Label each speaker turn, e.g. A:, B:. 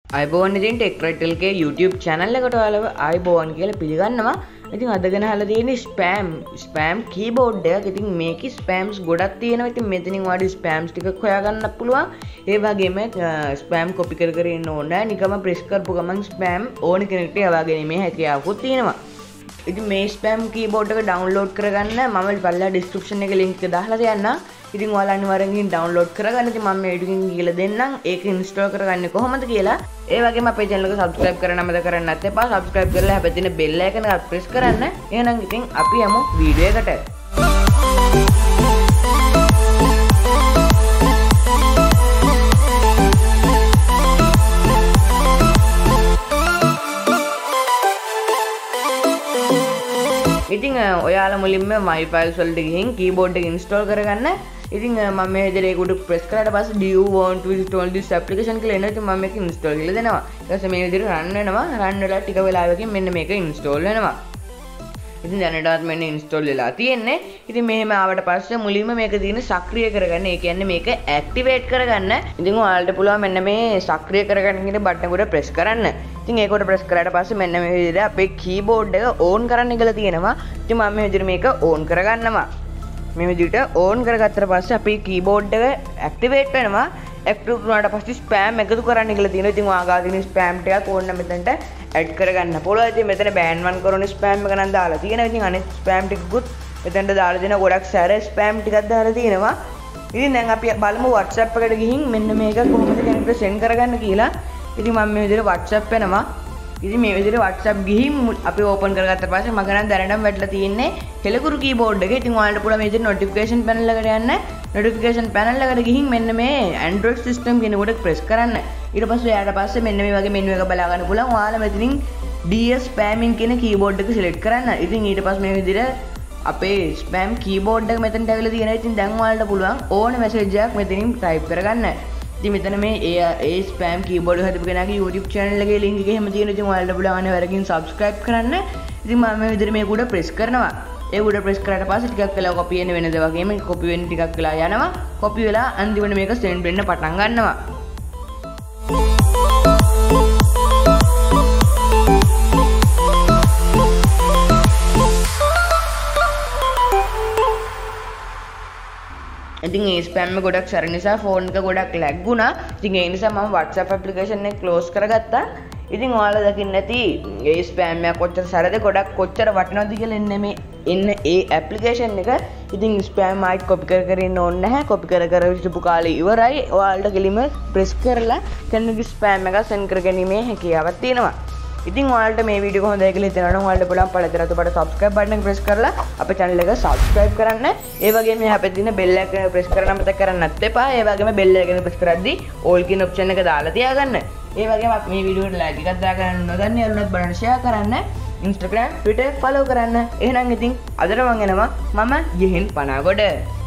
A: අයිබෝන් ඉතින් ටෙක්රයිටල්ගේ YouTube channel එකට ඔයාලව අයිබෝන් කියලා පිළිගන්නවා. ඉතින් අද ගැන අහලා තියෙන්නේ ස්පෑම් කීබෝඩ් එකක්. ඉතින් මේකේ ස්පෑම්ස් ගොඩක් තියෙනවා. ඉතින් මෙතනින් ඔයාලට ස්පෑම්ස් ටිකක් හොයාගන්නත් පුළුවන්. ඒ වගේම ස්පෑම් කොපි කර කර ඉන්න ඕනේ නැහැ. නිකම්ම ප්‍රෙස් කරපු ගමන් ස්පෑම් ඕන කෙනෙක්ට යවා ගැනීමේ හැකියාවකුත් තියෙනවා. ඉතින් මේ ස්පෑම් කීබෝඩ් එක ඩවුන්ලෝඩ් කරගන්න මම පල්ලා ඩිස්ක්‍රිප්ෂන් එකේ link එක දාලා තියන්නම්. ඉතින් ඔයාලා අනිවාර්යෙන් ගිහින් ඩවුන්ලෝඩ් කරගන්න. ඉතින් මම මේ වීඩියෝ එකෙන් කියලා දෙන්නම් ඒක ඉන්ස්ටෝල් කරගන්නේ කොහොමද කියලා. ඒ වගේම අපේ channel එක subscribe කරන්න මතක කරන්න නැත්නම් එපා. subscribe කරලා හැබැයි තියෙන bell icon එක press කරන්න. එහෙනම් ඉතින් අපි යමු වීඩියෝ එකට. ඉතින් ඔයාලා මුලින්ම my files වලට ගිහින් keyboard එක install කරගන්න. ඉතින් මම මේ විදිහට ඒක උඩ press කරාට පස්සේ do you want to install this application කියලා එනවා. ඉතින් මම මේක install කරලා දෙනවා. ඊට පස්සේ මේ විදිහට run වෙනවා. run වෙලා ටික වෙලාවකින් මෙන්න මේක install වෙනවා. ඉතින් දැනටවත් මෙන්න install වෙලා තියෙන්නේ. ඉතින් මෙහෙම ආවට පස්සේ මුලින්ම මේක දින සක්‍රිය කරගන්න. ඒ කියන්නේ මේක activate කරගන්න. ඉතින් ඔයාලට පුළුවන් මෙන්න මේ සක්‍රිය කරගන්න කියන බටන් උඩ press කරන්න. ඉතින් ඒක උඩ press කරාට පස්සේ මෙන්න මේ විදිහට අපේ keyboard එක on කරන්න කියලා තියෙනවා. ඉතින් මම මේ විදිහට මේක on කරගන්නවා. මේ විදිහට on කරගත්තට පස්සේ අපේ keyboard එක activate වෙනවා. active වුණාට පස්සේ spam එකතු කරන්න කියලා තියෙනවා. ඉතින් ඔයාලා තියෙන spam ටිකක් ඕන්න මෙතනට add කරගන්න පුළුවන්. ඉතින් මෙතන ban 1 කරන spam එක නම් දාලා තියෙනවා. ඉතින් අනිත් spam ටිකකුත් මෙතනට දාලා දෙනවා. ගොඩක් සැර spam ටිකක් දාලා තියෙනවා. ඉතින් දැන් අපි බලමු WhatsApp එකට ගිහින් මෙන්න මේක කොහොමද කෙනෙක්ට send කරගන්න කියලා. ඉතින් මම මේ විදිහට WhatsApp වෙනවා. ඉතින් මේ විදිහට WhatsApp ගිහින් අපි ඕපන් කරගත්ත පස්සේ මම නම් දැනටම වැටලා තියෙන්නේ කෙලකුරු keyboard එක. ඉතින් ඔයාලට පුළුවන් මේ විදිහට notification panel එකට යන්න. notification panel එකට ගිහින් මෙන්න මේ Android system කියන කොට press කරන්න. ඊට පස්සේ යාට පස්සේ මෙන්න මේ වගේ menu එක බලා ගන්න පුළුවන්. ඔයාලා මෙතනින් DS spamming කියන keyboard එක select කරන්න. ඉතින් ඊට පස්සේ මේ විදිහට අපේ spam keyboard එක මෙතනට ඇවිල්ලා තියෙනවා. ඉතින් දැන් ඔයාලට පුළුවන් ඕන message එකක් මෙතනින් type කරගන්න. ඉතින් මෙතන මේ ඒ spam keyboard හදපු කෙනාගේ YouTube channel එකේ link එක එහෙම තියෙනවා. ඉතින් ඔයාලට පුළුවන් අනිවාර්යෙන් subscribe කරන්න. ඉතින් මම මේ විදිහට මේක උඩ press කරනවා. ඒ උඩ press කරාට පස්සේ ටිකක් වෙලා copy වෙන වෙනද වගේම copy වෙන්න ටිකක් වෙලා යනවා. copy වෙලා අන්තිමට මේක send වෙන්න පටන් ගන්නවා. ඉතින් මේ ස්පෑම් එක ගොඩක් සැර නිසා ෆෝන් එක ගොඩක් ලැග් වුණා. ඉතින් ඒ නිසා මම WhatsApp application එක close කරගත්තා. ඉතින් ඔයාලා දකින්න ඇති මේ ස්පෑම් එක කොච්චර සැරද ගොඩක් කොච්චර වටිනවද කියලා එන්න ඒ application එක. ඉතින් ස්පෑම් ආයි copy කර ඉන්න ඕනේ නැහැ. copy කර ඉඳපු කාලේ ඉවරයි. ඔයාලට කෙලිම press කරලා කෙනෙකුගේ ස්පෑම් එක send කරගැනීමේ හැකියාවක් තියෙනවා. ඉතින් ඔයාලට මේ වීඩියෝ කොහොමද කියලා හිතනවා නම් ඔයාලට පුළුවන් පළතරතු බට subscribe button එක press කරලා අපේ channel එක subscribe කරන්න. ඒ වගේම මේ අපේ තියෙන bell icon එක press කරන්න මතක කරන්නත් එපා. ඒ වගේම bell icon එක press කරද්දී all කියන option එක දාලා තියාගන්න. ඒ වගේම අපි මේ වීඩියෝ එකට like එකක් දාගන්න නොදන්නේ යාළුවොත් බලන්න share කරන්න. Instagram Twitter follow කරන්න. එහෙනම් ඉතින් අදට මම එනවා මම ගිහින් පනාගොඩ.